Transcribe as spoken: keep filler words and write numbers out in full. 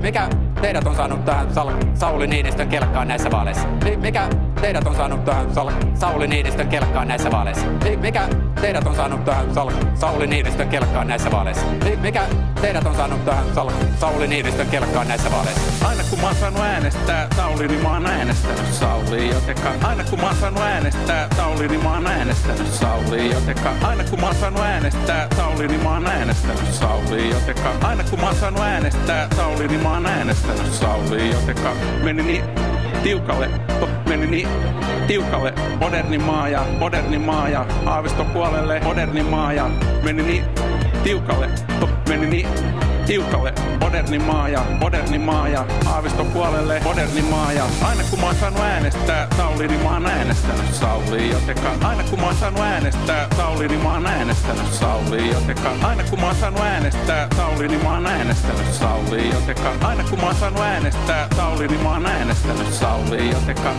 Mikä teidät on saanut tähän Sal- Sauli Niinistön kelkkaan näissä vaaleissa? Mi- Mikä teidät on saanut tähän Sal- Sauli Niinistön kelkkaan näissä vaaleissa? Mi- Mikä teidät on saanut tähän Sal- Sauli Niinistön kelkkaan näissä vaaleissa? Mi- Mikä teidät on saanut tähän Sal- Sauli Niinistön kelkkaan näissä vaaleissa? Aina kun mä oon saanut äänestää Sauli, niin mä oon äänestänyt Sauli, jotenka aina kun mä oon saanut äänestää Sauli, niin mä oon äänestänyt Sauli, jotenka aina kun mä oon saanut äänestää Sauli, niin mä oon äänestänyt Sauli, jotenka aina kun mä oon saanut äänestää Sauli, niin mä oon äänestänyt Sauli, jotenka meni niin tiukalle, meni niin tiukalle, moderni maa ja moderni maa ja aavistopuolelle, moderni maa ja meni niin tiukalle, meni niin tiukalle, moderni maa ja moderni maa ja aavistopuolelle, moderni maa ja aina kun mä oon saanut äänestää Sauli, niin mä oon äänestänyt Sauli, jotenka aina kun mä oon saanut äänestää Sauli, niin mä oon äänestänyt Sauli, jotenka aina kun mä oon saanut äänestää Sauli, niin mä oon äänestänyt Sauli, jotenka aina kun mä oon saanut äänestää Sauli, niin mä oon äänestänyt Sauli, jotenka